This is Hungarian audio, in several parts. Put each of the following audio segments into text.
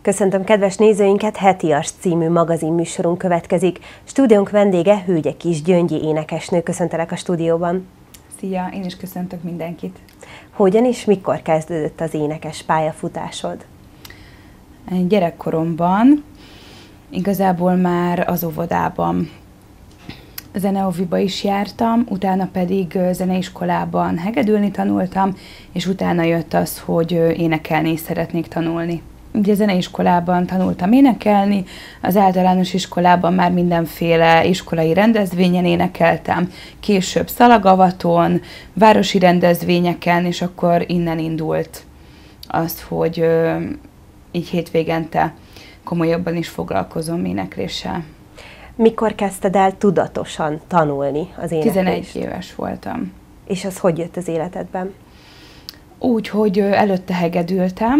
Köszöntöm kedves nézőinket, Hetias című magazinműsorunk következik. Stúdiónk vendége Hölgye Kis Gyöngyi énekesnő. Köszöntelek a stúdióban. Szia, én is köszöntök mindenkit. Hogyan és mikor kezdődött az énekes pályafutásod? Gyerekkoromban, igazából már az óvodában zeneoviba is jártam, utána pedig zeneiskolában hegedülni tanultam, és utána jött az, hogy énekelni is szeretnék tanulni. Ugye a zeneiskolában tanultam énekelni, az általános iskolában már mindenféle iskolai rendezvényen énekeltem, később szalagavaton, városi rendezvényeken, és akkor innen indult az, hogy így hétvégente komolyabban is foglalkozom énekléssel. Mikor kezdted el tudatosan tanulni az éneklést? 11 éves voltam. És az hogy jött az életedben? Úgy, hogy előtte hegedültem,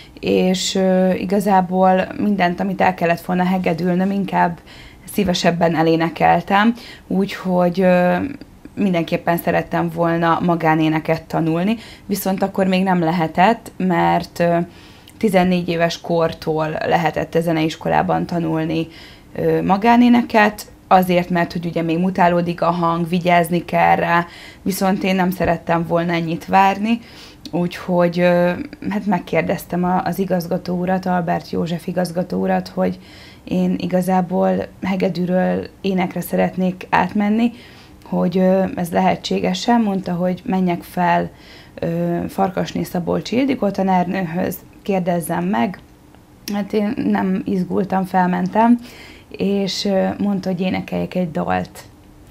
és igazából mindent, amit el kellett volna hegedülnöm, inkább szívesebben elénekeltem, úgyhogy mindenképpen szerettem volna magánéneket tanulni, viszont akkor még nem lehetett, mert 14 éves kortól lehetett a zeneiskolában tanulni magánéneket, azért, mert hogy ugye még mutálódik a hang, vigyázni kell rá, viszont én nem szerettem volna ennyit várni, úgyhogy hát megkérdeztem az igazgató urat, Albert József igazgató urat, hogy én igazából hegedűről énekre szeretnék átmenni, hogy ez lehetséges-e, mondta, hogy menjek fel Farkasné Szabolcs Ildikó tanárnőhöz, kérdezzem meg. Hát én nem izgultam, felmentem, és mondta, hogy énekeljek egy dalt.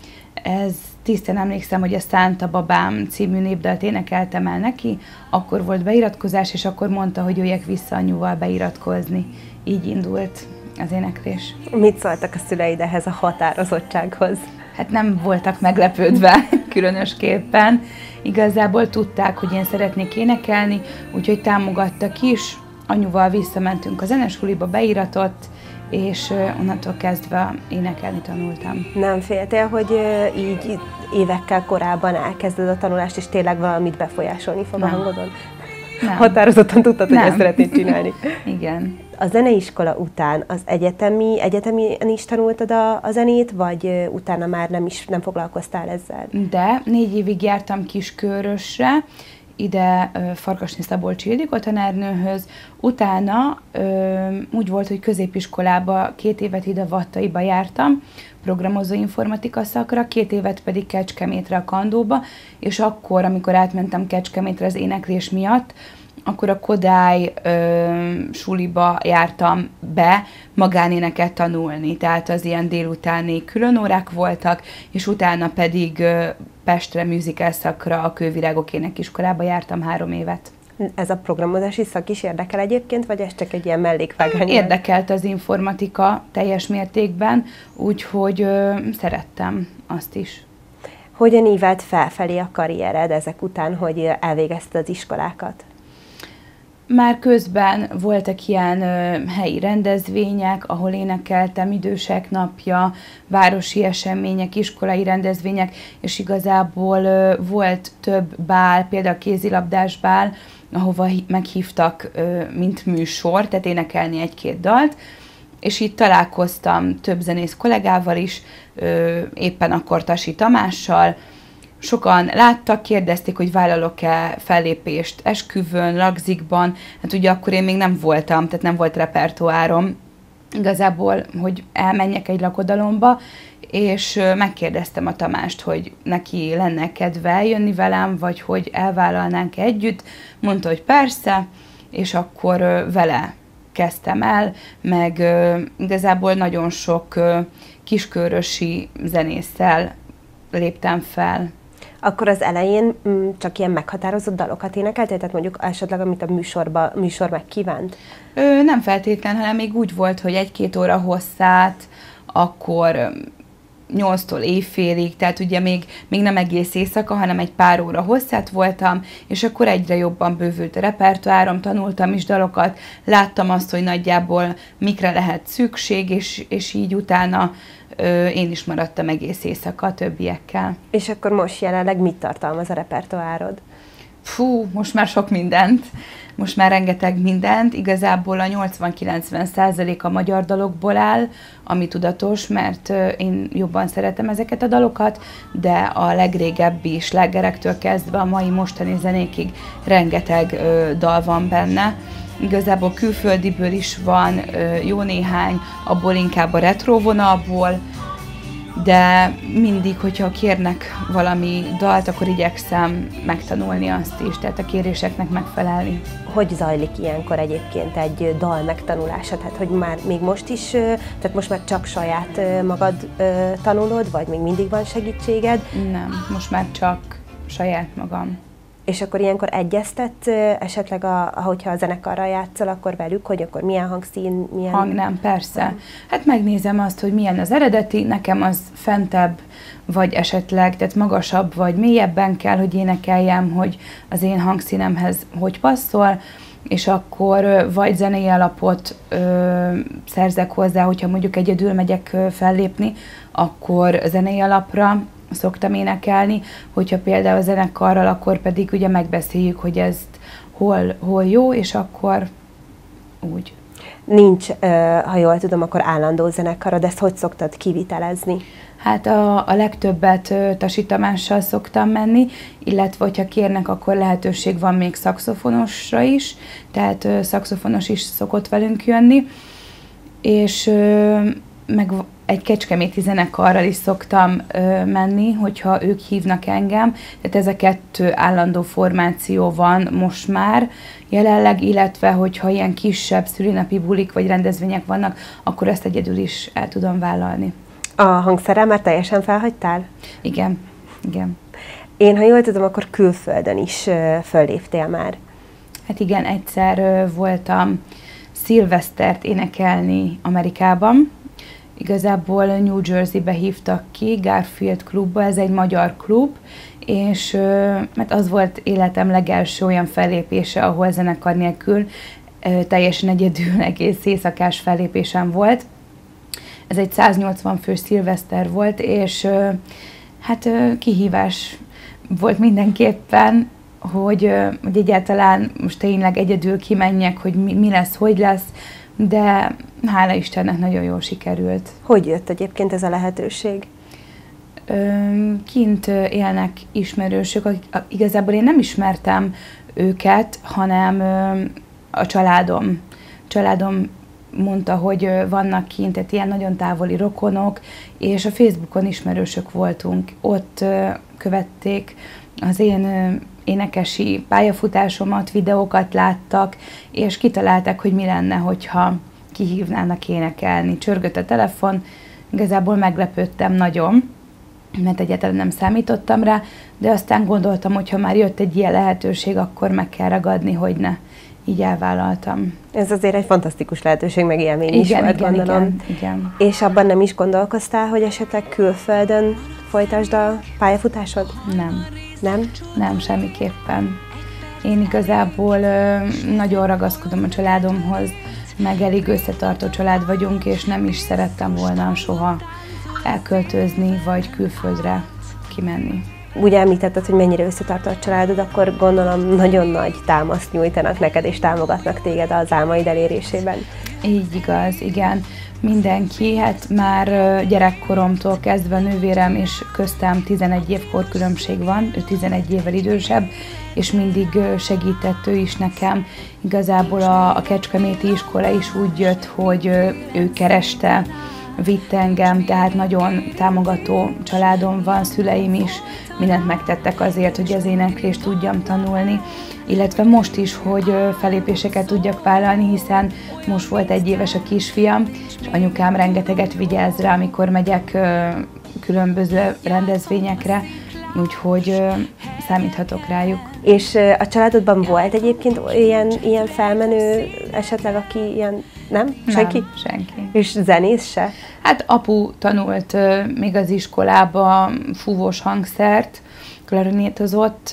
Ez tisztán emlékszem, hogy a Szánta Babám című népdalt énekeltem el neki, akkor volt beiratkozás, és akkor mondta, hogy jöjjek vissza anyuval beiratkozni. Így indult az éneklés. Mit szóltak a szüleid ehhez a határozottsághoz? Hát nem voltak meglepődve különösképpen. Igazából tudták, hogy én szeretnék énekelni, úgyhogy támogattak is. Anyuval visszamentünk a zenesuliba, beiratott, és onnantól kezdve énekelni tanultam. Nem féltél, hogy így évekkel korábban elkezded a tanulást, és tényleg valamit befolyásolni fog a hangodon? Nem. Határozottan tudtad, hogy ezt szeretnéd csinálni? Igen. A zeneiskola után az egyetemen is tanultad a zenét, vagy utána már nem foglalkoztál ezzel? De 4 évig jártam Kiskörösre, ide Farkasné Szabolcs Ildikó tanárnőhöz, utána úgy volt, hogy középiskolába 2 évet ide Vattaiba jártam, programozó informatika szakra, 2 évet pedig Kecskemétre a Kandóba, és akkor, amikor átmentem Kecskemétre az éneklés miatt, akkor a Kodály suliba jártam be magánéneket tanulni, tehát az ilyen délutáni különórák voltak, és utána pedig Pestre musical szakra, a Kővirágok énekiskolába jártam 3 évet. Ez a programozási szak is érdekel egyébként, vagy ez csak egy ilyen mellékvágány? Érdekelt az informatika teljes mértékben, úgyhogy szerettem azt is. Hogyan ívelt felfelé a karriered ezek után, hogy elvégezted az iskolákat? Már közben voltak ilyen helyi rendezvények, ahol énekeltem, idősek napja, városi események, iskolai rendezvények, és igazából volt több bál, például kézilabdás bál, ahova meghívtak, mint műsor, tehát énekelni 1-2 dalt, és itt találkoztam több zenész kollégával is, éppen akkor Tasi Tamással. Sokan láttak, kérdezték, hogy vállalok-e fellépést esküvőn, ragzikban. Hát ugye akkor én még nem voltam, tehát nem volt repertoárom igazából, hogy elmenjek egy lakodalomba, és megkérdeztem a Tamást, hogy neki lenne kedve eljönni velem, vagy hogy elvállalnánk együtt. Mondta, hogy persze, és akkor vele kezdtem el, meg igazából nagyon sok kiskörösi zenésszel léptem fel. Akkor az elején csak ilyen meghatározott dalokat énekeltél, tehát mondjuk esetleg, amit a műsor megkívánt? Nem feltétlen, hanem még úgy volt, hogy 1-2 óra hosszát, akkor 8-tól éjfélig, tehát ugye még nem egész éjszaka, hanem egy pár óra hosszát voltam, és akkor egyre jobban bővült a repertoárom, tanultam is dalokat, láttam azt, hogy nagyjából mikre lehet szükség, és így utána én is maradtam egész éjszaka a többiekkel. És akkor most jelenleg mit tartalmaz a repertoárod? Fú, most már sok mindent. Most már rengeteg mindent. Igazából a 80-90% a magyar dalokból áll, ami tudatos, mert én jobban szeretem ezeket a dalokat, de a legrégebbi slágerektől kezdve a mai mostani zenékig rengeteg dal van benne. Igazából külföldiből is van jó néhány, abból inkább a retro vonalból, de mindig, hogyha kérnek valami dalt, akkor igyekszem megtanulni azt is, tehát a kéréseknek megfelelni. Hogy zajlik ilyenkor egyébként egy dal megtanulása? Tehát, hogy már még most is, tehát most már csak saját magad tanulod, vagy még mindig van segítséged? Nem, most már csak saját magam. És akkor ilyenkor egyeztet esetleg, ahogyha a zenekarral játszol, akkor velük, hogy akkor milyen hangszín, milyen... Hang nem, persze. Hát megnézem azt, hogy milyen az eredeti, nekem az fentebb, vagy esetleg, tehát magasabb, vagy mélyebben kell, hogy énekeljem, hogy az én hangszínemhez hogy passzol, és akkor vagy zenei alapot szerzek hozzá, hogyha mondjuk egyedül megyek fellépni, akkor zenei alapra szoktam énekelni, hogyha például a zenekarral, akkor pedig ugye megbeszéljük, hogy ezt hol jó, és akkor úgy. Nincs, ha jól tudom, akkor állandó zenekarod, ezt hogy szoktad kivitelezni? Hát a legtöbbet Tasi Tamással szoktam menni, illetve hogyha kérnek, akkor lehetőség van még szaxofonosra is, tehát szaxofonos is szokott velünk jönni, és meg egy kecskeméti zenekarral is szoktam menni, hogyha ők hívnak engem, tehát ez a 2 állandó formáció van most már jelenleg, illetve hogyha ilyen kisebb szülinapi bulik vagy rendezvények vannak, akkor ezt egyedül is el tudom vállalni. A hangszerrel már teljesen felhagytál? Igen, igen. Én, ha jól tudom, akkor külföldön is fölléptél már. Hát igen, egyszer voltam szilvesztert énekelni Amerikában. Igazából New Jersey-be hívtak ki, Garfield klubba, ez egy magyar klub, és mert az volt életem legelső olyan fellépése, ahol zenekar nélkül teljesen egyedül egész éjszakás fellépésem volt. Ez egy 180 fős szilveszter volt, és hát kihívás volt mindenképpen, hogy egyáltalán most tényleg egyedül kimenjek, hogy mi lesz, hogy lesz, de hála Istennek nagyon jól sikerült. Hogy jött egyébként ez a lehetőség? Kint élnek ismerősök, igazából én nem ismertem őket, hanem a családom. Családom mondta, hogy vannak kint, tehát ilyen nagyon távoli rokonok, és a Facebookon ismerősök voltunk. Ott követték az én énekesi pályafutásomat, videókat láttak, és kitalálták, hogy mi lenne, hogyha kihívnának énekelni. Csörgött a telefon, igazából meglepődtem nagyon, mert egyáltalán nem számítottam rá, de aztán gondoltam, hogy ha már jött egy ilyen lehetőség, akkor meg kell ragadni, hogy ne. Így elvállaltam. Ez azért egy fantasztikus lehetőség, meg élmény is volt, gondolom. Igen. És abban nem is gondolkoztál, hogy esetleg külföldön folytasd a pályafutásod? Nem. Nem? Nem, semmiképpen. Én igazából nagyon ragaszkodom a családomhoz, meg elég összetartó család vagyunk, és nem is szerettem volna soha elköltözni, vagy külföldre kimenni. Úgy említetted, hogy mennyire összetartó a családod, akkor gondolom nagyon nagy támaszt nyújtanak neked, és támogatnak téged az álmaid elérésében. Így igaz, igen. Mindenki, hát már gyerekkoromtól kezdve nővérem és köztem 11 év korkülönbség van, ő 11 évvel idősebb, és mindig segített ő is nekem. Igazából a kecskeméti iskola is úgy jött, hogy ő kereste, vitt engem, tehát nagyon támogató családom van, szüleim is mindent megtettek azért, hogy az éneklést tudjam tanulni, illetve most is, hogy fellépéseket tudjak vállalni, hiszen most volt 1 éves a kisfiam, és anyukám rengeteget vigyáz rá, amikor megyek különböző rendezvényekre, úgyhogy számíthatok rájuk. És a családodban volt egyébként ilyen felmenő esetleg, aki ilyen, nem? Senki? Nem, senki. És zenész se? Hát apu tanult még az iskolába fúvós hangszert, klarinétozott,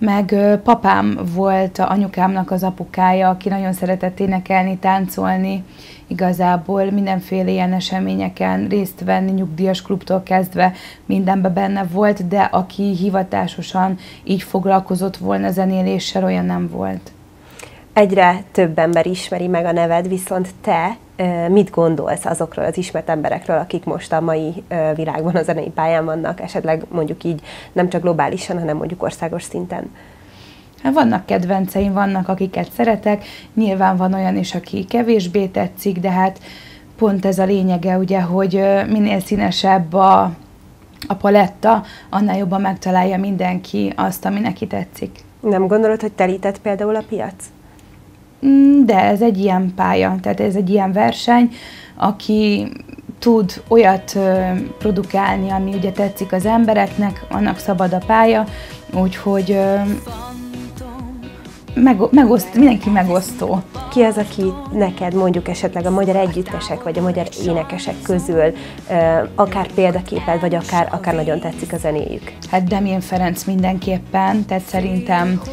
meg papám volt anyukámnak az apukája, aki nagyon szeretett énekelni, táncolni, igazából mindenféle ilyen eseményeken részt venni, nyugdíjas klubtól kezdve mindenben benne volt, de aki hivatásosan így foglalkozott volna zenéléssel, olyan nem volt. Egyre több ember ismeri meg a neved, viszont te mit gondolsz azokról az ismert emberekről, akik most a mai világban a zenei pályán vannak, esetleg mondjuk így nem csak globálisan, hanem mondjuk országos szinten? Hát vannak kedvenceim, vannak, akiket szeretek, nyilván van olyan is, aki kevésbé tetszik, de hát pont ez a lényege, ugye, hogy minél színesebb a paletta, annál jobban megtalálja mindenki azt, ami neki tetszik. Nem gondolod, hogy telített például a piac? De ez egy ilyen pálya, tehát ez egy ilyen verseny, aki tud olyat produkálni, ami ugye tetszik az embereknek, annak szabad a pálya, úgyhogy mindenki megosztó. Ki az, aki neked mondjuk esetleg a magyar együttesek, vagy a magyar énekesek közül akár példaképed, vagy akár nagyon tetszik a zenéjük? Hát Demjén Ferenc mindenképpen, tehát szerintem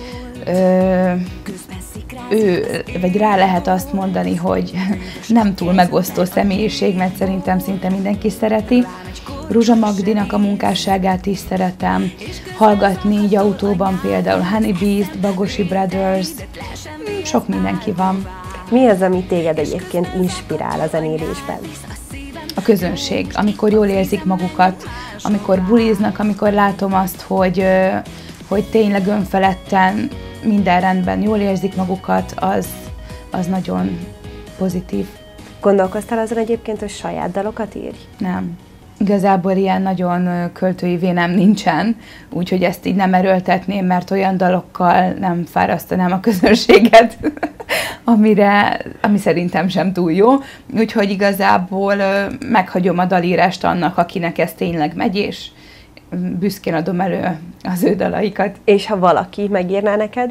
ő, vagy rá lehet azt mondani, hogy nem túl megosztó személyiség, mert szerintem szinte mindenki szereti. Ruzsa Magdinak a munkásságát is szeretem, hallgatni így autóban például Honey Beast, Bagosi Brothers, sok mindenki van. Mi az, ami téged egyébként inspirál a zenélésben? A közönség, amikor jól érzik magukat, amikor buliznak, amikor látom azt, hogy tényleg önfeledten minden rendben, jól érzik magukat, az nagyon pozitív. Gondolkoztál azon egyébként, hogy saját dalokat írj? Nem. Igazából ilyen nagyon költői vénem nincsen, úgyhogy ezt így nem erőltetném, mert olyan dalokkal nem fárasztanám a közönséget, ami szerintem sem túl jó. Úgyhogy igazából meghagyom a dalírást annak, akinek ez tényleg megy, és büszkén adom elő az ő dalaikat. És ha valaki megírná neked?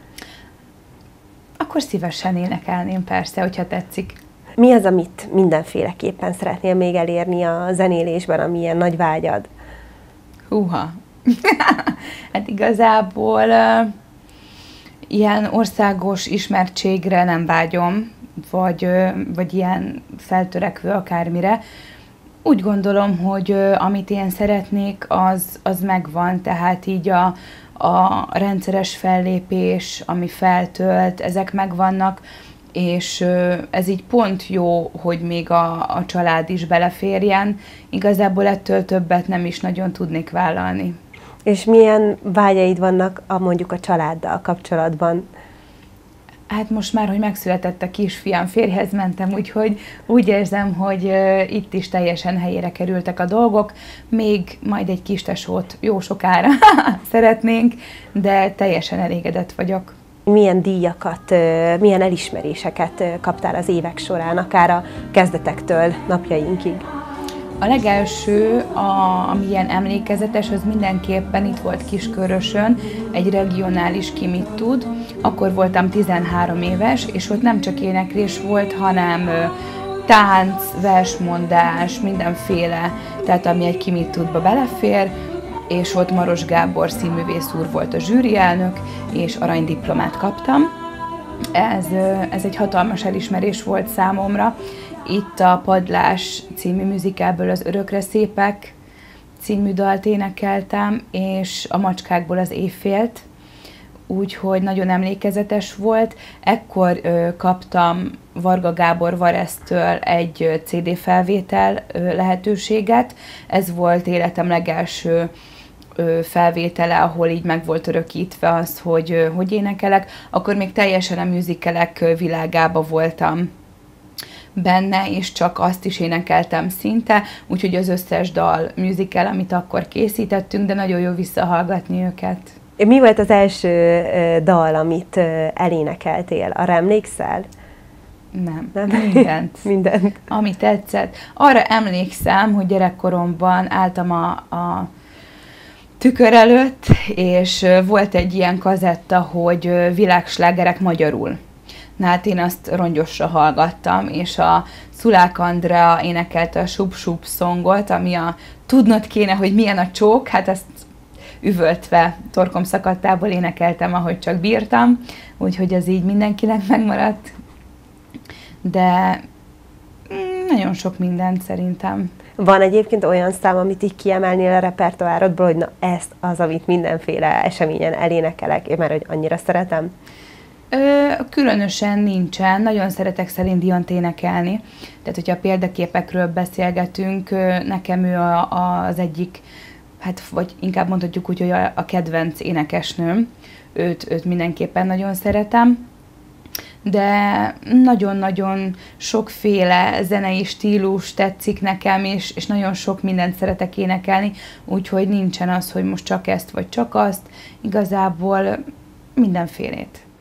Akkor szívesen énekelném persze, hogyha tetszik. Mi az, amit mindenféleképpen szeretnél még elérni a zenélésben, ami ilyen nagy vágyad? Húha! Hát igazából ilyen országos ismertségre nem vágyom, vagy ilyen feltörekvő akármire. Úgy gondolom, hogy amit én szeretnék, az megvan, tehát így a rendszeres fellépés, ami feltölt, ezek megvannak, és ez így pont jó, hogy még a család is beleférjen. Igazából ettől többet nem is nagyon tudnék vállalni. És milyen vágyaid vannak mondjuk a családdal kapcsolatban? Hát most már, hogy megszületett a kisfiam, férjhez mentem, úgyhogy úgy érzem, hogy itt is teljesen helyére kerültek a dolgok. Még majd egy kis tesót jó sokára szeretnénk, de teljesen elégedett vagyok. Milyen díjakat, milyen elismeréseket kaptál az évek során, akár a kezdetektől napjainkig? A legelső, ami ilyen emlékezetes, az mindenképpen itt volt Kiskörösön, egy regionális Ki mit tud. Akkor voltam 13 éves, és ott nem csak éneklés volt, hanem tánc, versmondás, mindenféle, tehát ami egy Ki mit tudba belefér, és ott Maros Gábor színművész úr volt a zsűrielnök, és aranydiplomát kaptam. Ez egy hatalmas elismerés volt számomra. Itt a Padlás című musicalből az Örökre szépek című dalt énekeltem, és a Macskákból az Éjfélt, úgyhogy nagyon emlékezetes volt. Ekkor kaptam Varga Gábor Varesztől egy CD felvétel lehetőséget. Ez volt életem legelső felvétele, ahol így meg volt örökítve az, hogy énekelek. Akkor még teljesen a musicalek világába voltam benne, és csak azt is énekeltem szinte, úgyhogy az összes dal musical, amit akkor készítettünk, de nagyon jó visszahallgatni őket. Mi volt az első dal, amit elénekeltél? Arra emlékszel? Nem? Mindent. Mindent. Ami tetszett. Arra emlékszem, hogy gyerekkoromban álltam a tükör előtt, és volt egy ilyen kazetta, hogy világslágerek magyarul. Na hát én azt rongyosra hallgattam, és a Szulák Andrea énekelte a Sup Sup szongot, ami a tudnod kéne, hogy milyen a csók, hát ezt üvöltve, torkom szakadtából énekeltem, ahogy csak bírtam, úgyhogy ez így mindenkinek megmaradt. De nagyon sok mindent szerintem. Van egyébként olyan szám, amit így kiemelnél a repertoárodból, hogy na ezt az, amit mindenféle eseményen elénekelek, én már hogy annyira szeretem? Különösen nincsen. Nagyon szeretek Celine Diont énekelni. Tehát, hogyha a példaképekről beszélgetünk, nekem ő az egyik, hát vagy inkább mondhatjuk úgy, hogy a kedvenc énekesnőm. Őt mindenképpen nagyon szeretem. De nagyon-nagyon sokféle zenei stílus tetszik nekem, és nagyon sok mindent szeretek énekelni, úgyhogy nincsen az, hogy most csak ezt vagy csak azt, igazából mindenfélét.